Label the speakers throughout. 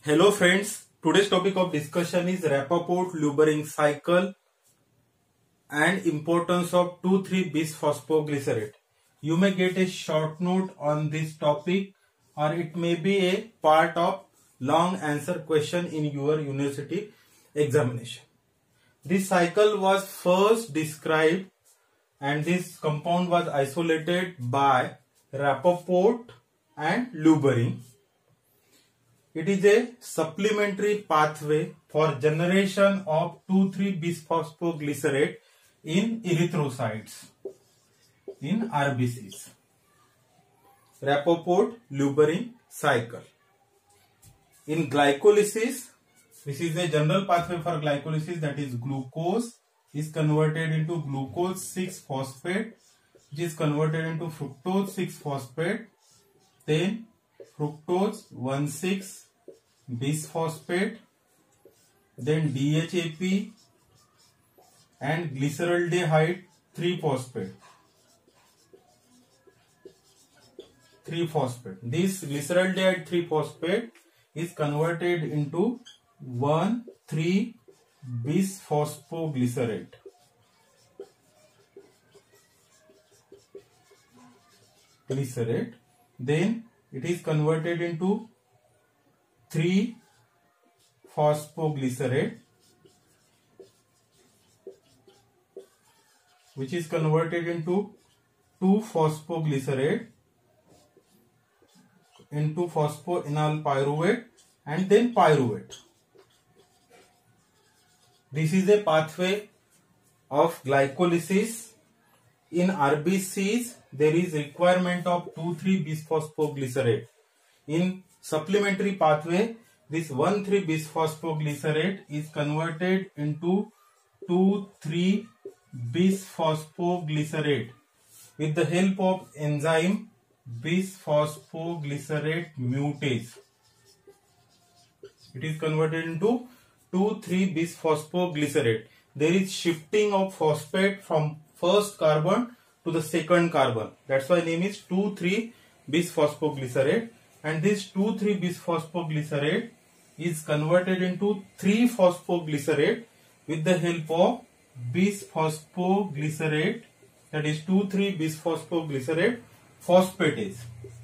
Speaker 1: Hello friends, today's topic of discussion is Rappaport-Lubering cycle and importance of 2,3-bisphosphoglycerate. You may get a short note on this topic or it may be a part of long answer question in your university examination. This cycle was first described and this compound was isolated by Rappaport and Lubering. It is a supplementary pathway for generation of 2,3-bisphosphoglycerate in erythrocytes, in RBCs. Rappaport-Lubering cycle. In glycolysis, this is a general pathway for glycolysis, that is glucose is converted into glucose 6-phosphate, which is converted into fructose 6-phosphate, then fructose 1,6-bisphosphate, then DHAP and glyceraldehyde 3-phosphate. This glyceraldehyde 3-phosphate is converted into 1,3-bisphosphoglycerate. Then it is converted into 3-phosphoglycerate, which is converted into 2-phosphoglycerate into phosphoenol pyruvate and then pyruvate. This is a pathway of glycolysis. In RBCs, there is requirement of 2,3-bisphosphoglycerate. In supplementary pathway, this 1,3-bisphosphoglycerate is converted into 2,3-bisphosphoglycerate with the help of enzyme bisphosphoglycerate mutase. It is converted into 2,3-bisphosphoglycerate. There is shifting of phosphate from first carbon to the second carbon. That's why name is 2,3-bisphosphoglycerate. And this 2,3-bisphosphoglycerate is converted into 3-phosphoglycerate with the help of bisphosphoglycerate, that is 2,3-bisphosphoglycerate phosphatase.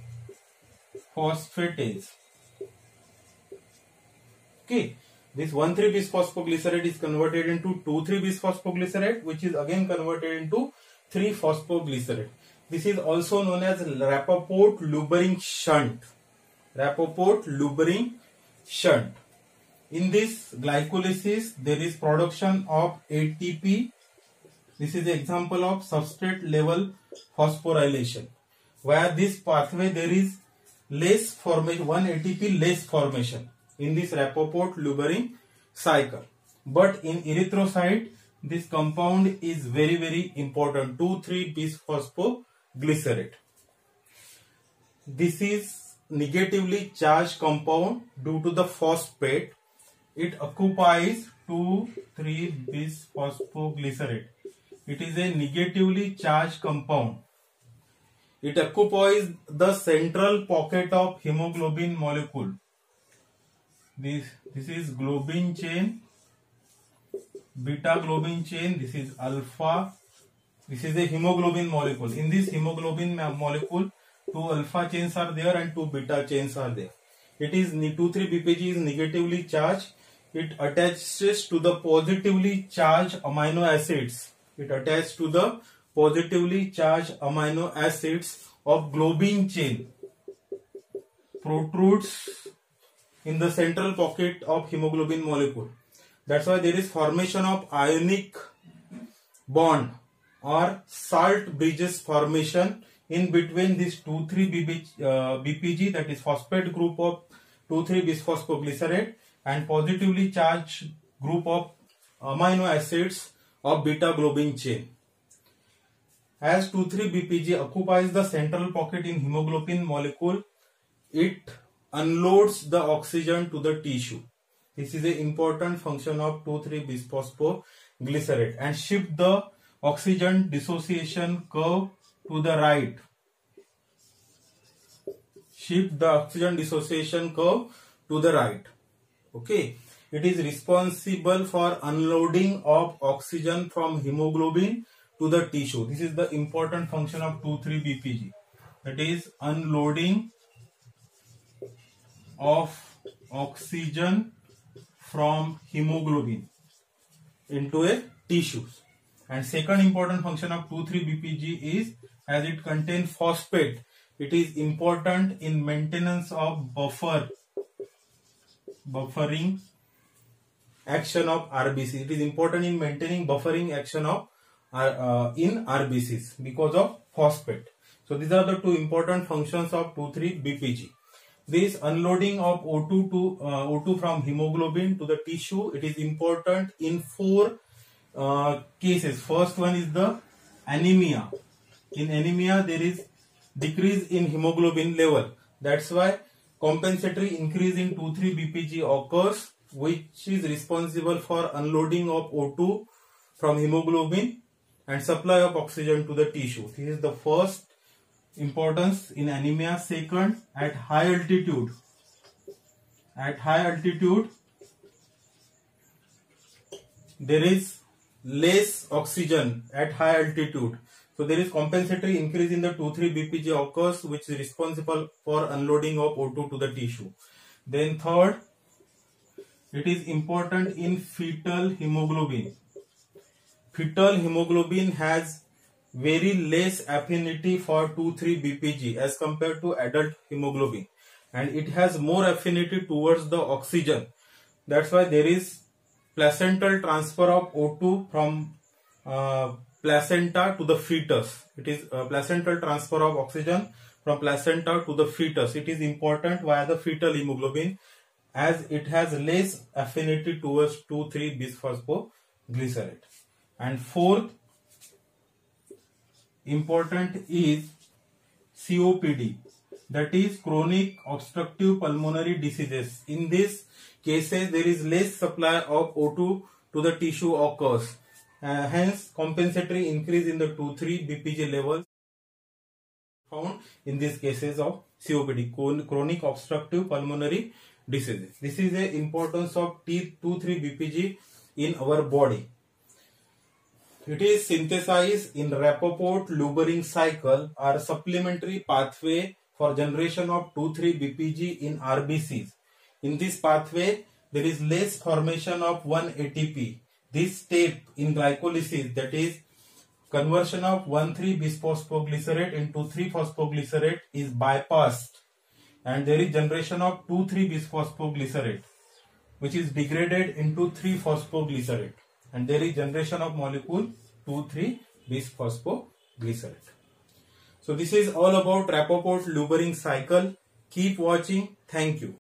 Speaker 1: Okay. This 1,3-bisphosphoglycerate is converted into 2,3-bisphosphoglycerate, which is again converted into 3-phosphoglycerate. This is also known as Rappaport-Lubering shunt. Rappaport-Lubering shunt. In this glycolysis, there is production of ATP. This is an example of substrate level phosphorylation. Via this pathway, there is less formation, 1 ATP less formation in this Rappaport-Lubering cycle. But in erythrocyte, this compound is very important, 2,3-bisphosphoglycerate. This is negatively charged compound due to the phosphate. It occupies 2,3-bisphosphoglycerate. It is a negatively charged compound. It occupies the central pocket of hemoglobin molecule. This is globin chain, beta globin chain, this is alpha. This is a hemoglobin molecule. In this hemoglobin molecule, 2 alpha chains are there and 2 beta chains are there. It is 2,3-BPG is negatively charged. It attaches to the positively charged amino acids. It attaches to the positively charged amino acids of globin chain. Protrudes in the central pocket of hemoglobin molecule. That's why there is formation of ionic bond or salt bridges formation in between this 2,3-BPG, that is phosphate group of 2,3-bisphosphoglycerate, and positively charged group of amino acids of beta globin chain. As 2,3-BPG occupies the central pocket in hemoglobin molecule, it unloads the oxygen to the tissue. This is an important function of 2,3-bisphosphoglycerate and shift the oxygen dissociation curve to the right. shift the oxygen dissociation curve to the right. Okay, it is responsible for unloading of oxygen from hemoglobin to the tissue. This is the important function of 2,3-BPG. That is unloading of oxygen from hemoglobin into a tissues. And second important function of 2,3-BPG is, as it contains phosphate, it is important in maintenance of buffering action of RBC. It is important in maintaining buffering action of in RBCs because of phosphate. So these are the two important functions of 2,3-BPG. This unloading of O2 from hemoglobin to the tissue, it is important in 4 cases. First one is the anemia. In anemia, there is decrease in hemoglobin level. That's why compensatory increase in 2,3-BPG occurs, which is responsible for unloading of O2 from hemoglobin and supply of oxygen to the tissue. This is the first importance in anemia. Second, at high altitude. At high altitude, there is less oxygen at high altitude. So there is compensatory increase in the 2,3-BPG occurs, which is responsible for unloading of O2 to the tissue. Then third, it is important in fetal hemoglobin. Fetal hemoglobin has very less affinity for 2,3-BPG as compared to adult hemoglobin, and it has more affinity towards the oxygen. That's why there is placental transfer of O2 from placenta to the fetus. It is placental transfer of oxygen from placenta to the fetus. It is important via the fetal hemoglobin, as it has less affinity towards 2,3-bisphosphoglycerate. And fourth important is COPD, that is chronic obstructive pulmonary diseases. In these cases, there is less supply of O2 to the tissue occurs. Hence, compensatory increase in the 2,3-BPG levels found in these cases of COPD, chronic obstructive pulmonary diseases. This is the importance of 2,3-BPG in our body. It is synthesized in Rappaport-Lubering cycle, or supplementary pathway for generation of 2,3-BPG in RBCs. In this pathway, there is less formation of 1-ATP. This step in glycolysis, that is conversion of 1,3-bisphosphoglycerate into 3-phosphoglycerate, is bypassed, and there is generation of 2,3-bisphosphoglycerate, which is degraded into 3-phosphoglycerate, and there is generation of molecule 2,3-bisphosphoglycerate. So this is all about Rappaport-Lubering cycle. Keep watching. Thank you.